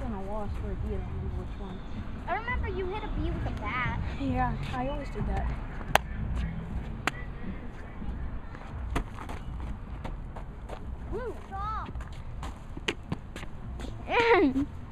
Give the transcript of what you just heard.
been a wasp or a bee, I don't remember which one. I remember you hit a bee with a bat. Yeah, I always did that. Stop.